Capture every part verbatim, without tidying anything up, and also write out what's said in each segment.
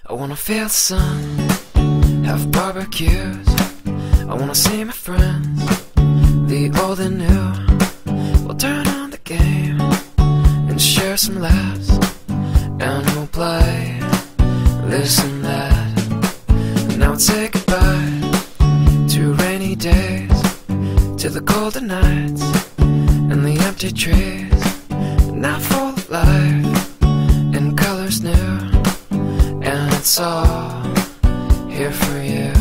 I wanna feel the sun, have barbecues. I wanna see my friends, the old and new. We'll turn on the game and share some laughs, and we'll play this and that. Now we'll say goodbye to rainy days, to the golden nights and the empty trees. Now full of life and colors new, and it's all here for you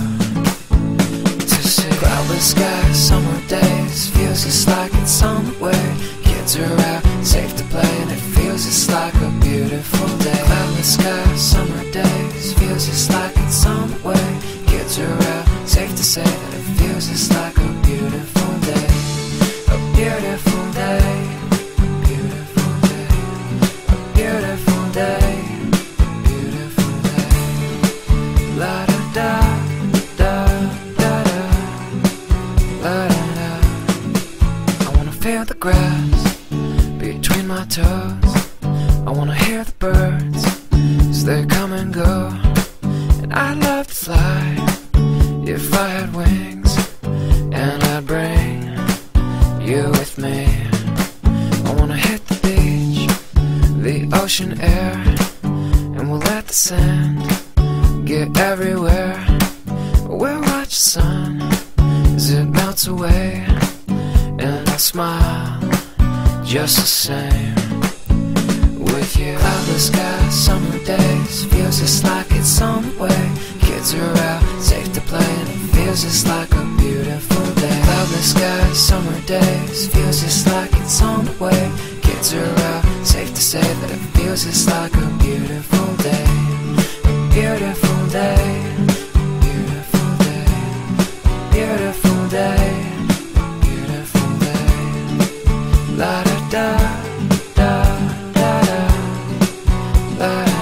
to see. Cloudless skies, summer days, feels just like it's on the way. Kids are out, safe to play, and it feels just like a beautiful day. Cloudless skies, summer days, feels just like it's on the way. Kids are out, safe to say that it feels just like a beautiful day. A beautiful day, beautiful day, a beautiful day, beautiful day. La da da da da da, la da da. I wanna feel the grass between my toes. I wanna hear the birds as they come and go. And I'd love to fly if I had wings, and I'd bring you with me. I wanna hit the beach, the ocean air, and we'll let the sand get everywhere. We'll watch the sun as it melts away, and I'll smile just the same with you. Cloudless skies, summer days, feels just like it's on the way. Kids are out, safe to play, and it feels just like a beautiful day. Cloudless skies, summer days, feels just like it's on the way. Kids are out, safe to say that it feels just like a beautiful day. A beautiful day, beautiful day, beautiful day, beautiful day. La da da da da da, la da.